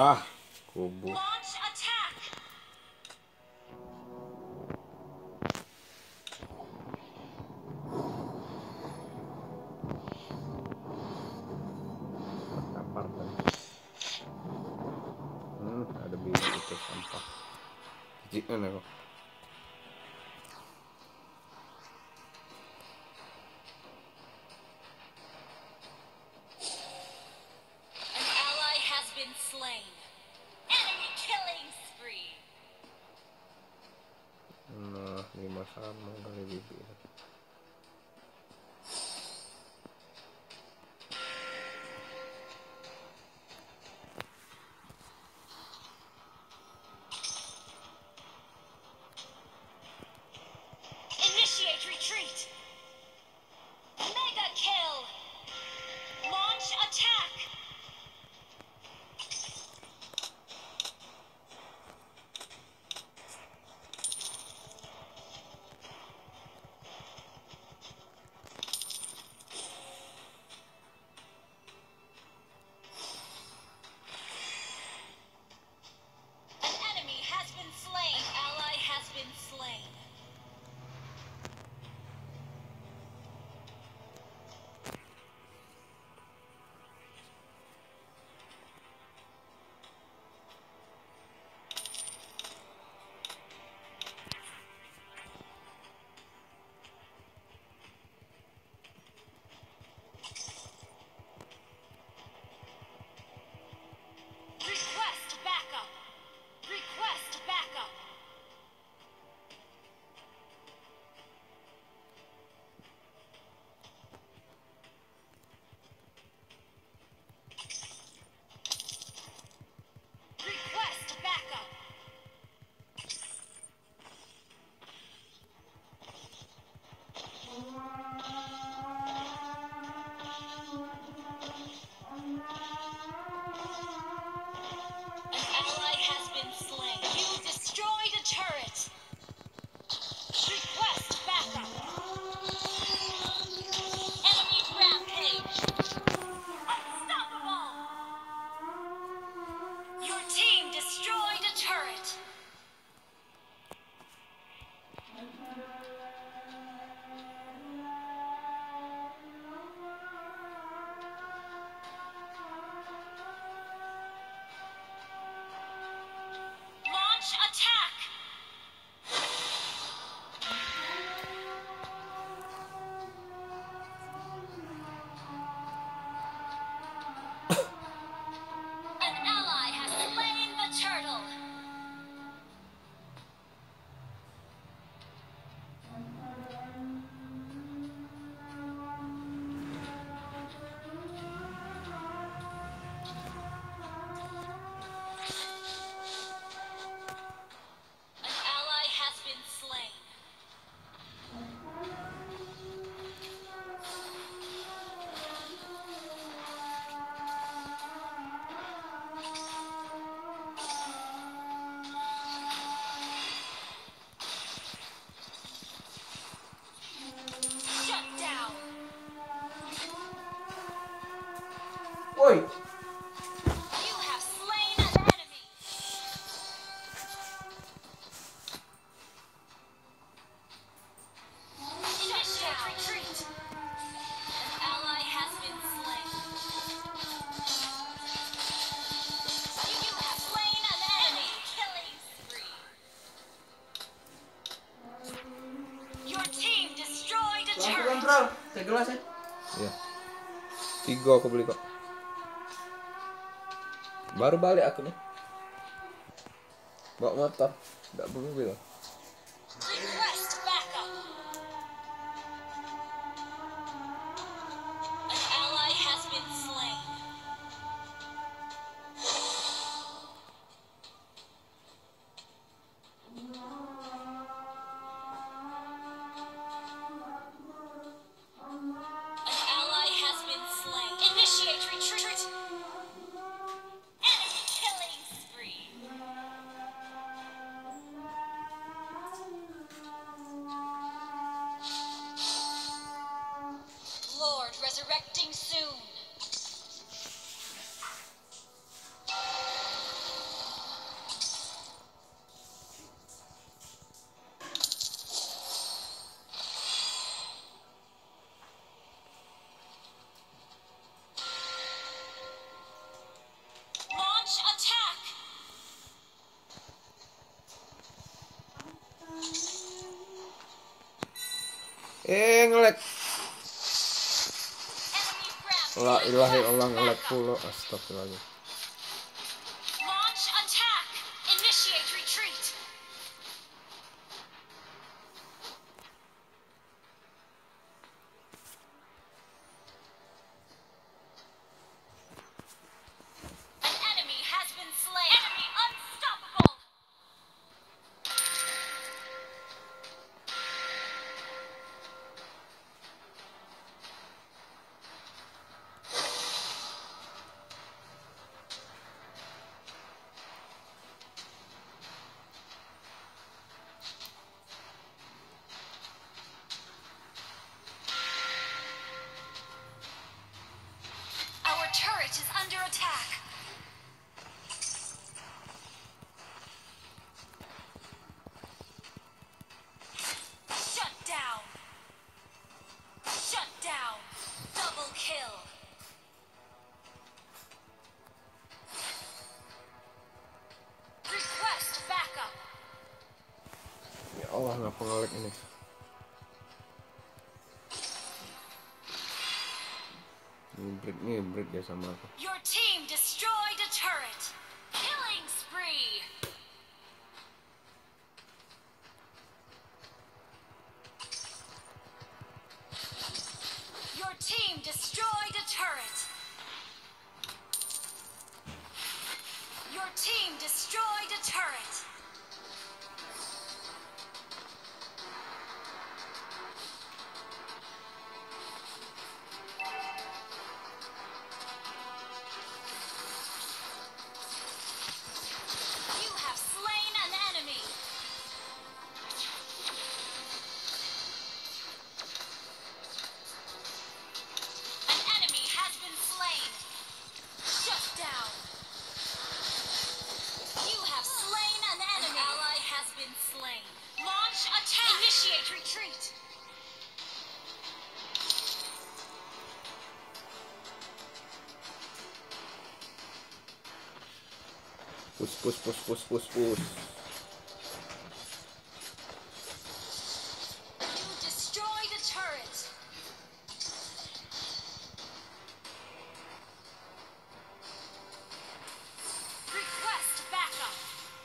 Ah, kubu. Tapar tadi. Ada biru itu sampah. Jijik mana kok? Nah, 5 sama kali bibir. Initiate retreat. Mega kill. Launch attack. An enemy has been slain. An ally has been slain. Request backup. Request backup. Request backup. An ally has been slain. You destroyed a turret. Request backup. Enemy rampage. Unstoppable. Your team destroyed a turret. Launch attack. An ally has slain the turtle. An ally has been slain. Shut down. Woi, You have slain an enemy. Initiate retreat. An ally has been slain. You have slain an enemy. Killing spree. Your team destroyed a Langsung turret. kontrol, saya gelas ya. ya. 3 aku beli kok. Baru balik aku nih. Bawa motor, nggak mobil. Request backup. An ally has been slain. An ally has been slain. Initiate retreat. Enemy killing spree. Ngelek. Enemy grab. La ilaha Request illallah ngelek backup. pula. Astagfirullah. Launch attack. Initiate retreat. An enemy has been slain. Enemy unstoppable. Our turret is under attack. Shut down. Shut down. Double kill. Request backup. Ya Allah, ngapa ngelek ini? Ngibrit ya sama aku. Your team destroyed a turret. Killing spree. Your team destroyed a turret. Your team destroyed a turret. You have slain an enemy. An enemy has been slain. Shut down. You have slain an enemy. An ally has been slain. Launch attack. Initiate retreat. Push. You destroyed a turret. Request backup.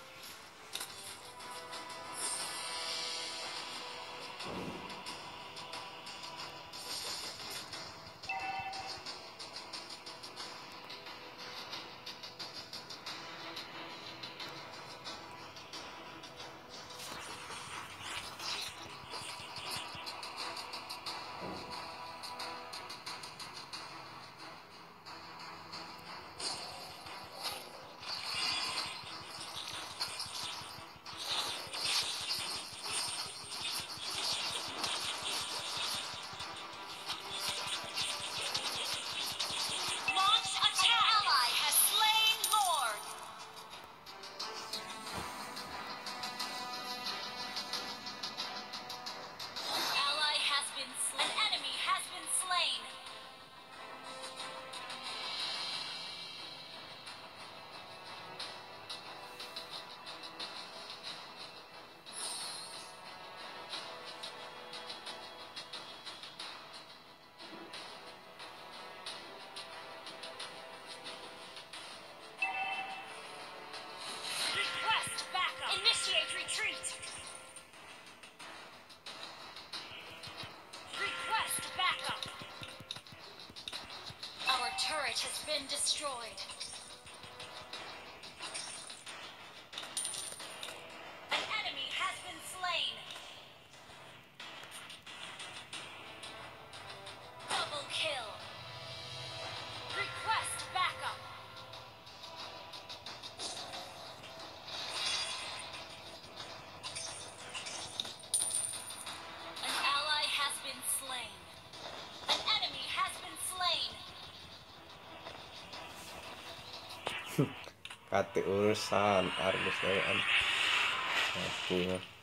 Launch attack. An ally has slain Lord. An ally has been slain. An enemy has been slain. Request backup. Initiate retreat. Request backup. Our turret has been destroyed. An enemy has been slain. Double kill. Request backup. An ally has been slain. An enemy has been slain. Kate urusan Argus dewean. Aku ya.